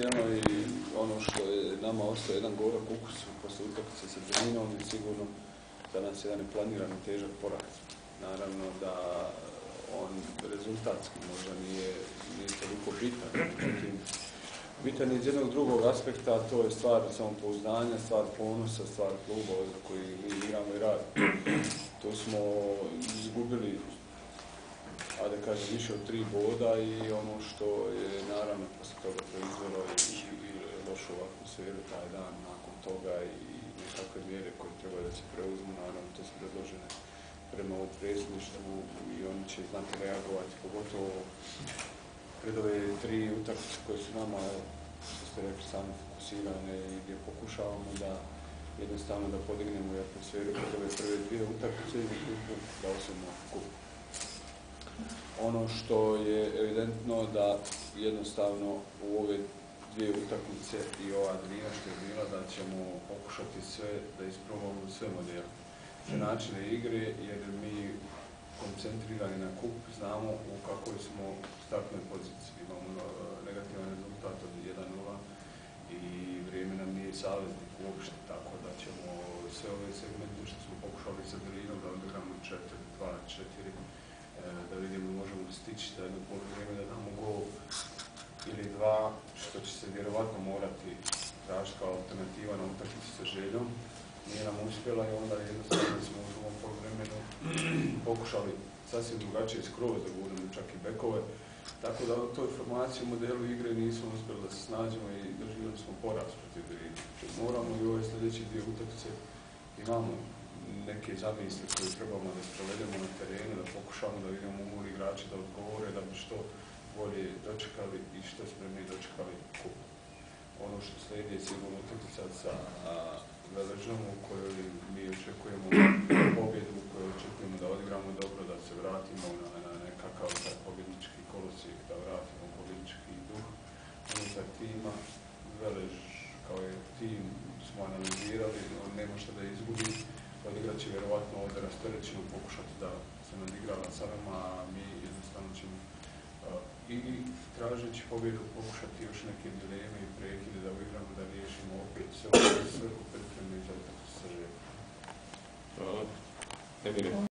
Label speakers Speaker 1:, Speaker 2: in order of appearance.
Speaker 1: I ono što je nama ostao jedan gorak ukus posle utakmice sa Drninom je sigurno za nas jedan planirani težak poraz. Naravno da on rezultatski možda nije toliko bitan, međutim bitan je iz jednog drugog aspekta, a to je stvar samopouzdanja, stvar ponosa, stvar kluba za koji mi igramo i radimo. To smo izgubili, a da kažem, više od 3 boda i ono što je naravno posle toga proizvelo i lošu atmosferu taj dan nakon toga i nekakve mjere koje treba da se preuzmu, naravno to su predložene prema ovom predsjedništvu i oni će znati reagovati, pogotovo pred ove 3 utakmice koje su nama, što ste rekli, sami fokusirane i gdje pokušavamo da jednostavno da podignemo i atmosferu pred ove prve 2 utakmice i da osvojimo kup. Ono što je evidentno da jednostavno u ove 2 utakmice i ova Drina što je bila, da ćemo pokušati sve, da isprobamo sve modele, načine igre, jer mi koncentrirani na kup znamo u kakvoj smo startnoj poziciji. Imamo negativan rezultat od 1:0 i vrijeme nam nije saveznik uopšte, tako da ćemo sve ove segmente što smo pokušali sa Drinom da odigramo 4-2-4, da vidimo možemo stići da jedno poluvreme da damo gol ili 2, što će se vjerovatno morati tražiti kao alternativa na utakmici sa Željom. Nije nam uspjela i onda jednostavno smo u drugom poluvremenu pokušali sasvim drugačije skroz da budemo čak i bekove. Tako da u toj formaciji u modelu igre nismo uspjeli da se snađemo i doživjeli smo poraz protiv Drine. Moramo i ove sljedeće 2 utakmice imamo neke zamisli koje trebamo da sprovedemo na terenu, da pokušamo da vidimo mogu igrači da odgovore, da bi što bolje dočekali i što spremnije dočekali kup. Ono što slijedi je sigurno utakmica sa Veležom u kojoj mi očekujemo pobjedu, u kojoj očekujemo da odigramo dobro, da se vratimo na nekakav pobjednički kolosijek, da vratimo pobjednički duh unutar tima. Velež kao je tim smo analizirali, on nema što da izgubi. Odigrat će vjerovatno ovdje rasterećeno pokušati da se nadigrava sa nama, a mi jednostavno ćemo i tražeći pobjedu pokušati još neke dileme i prekide da uigramo, da riješimo opet sve u pripremi za utakmicu sa Željom.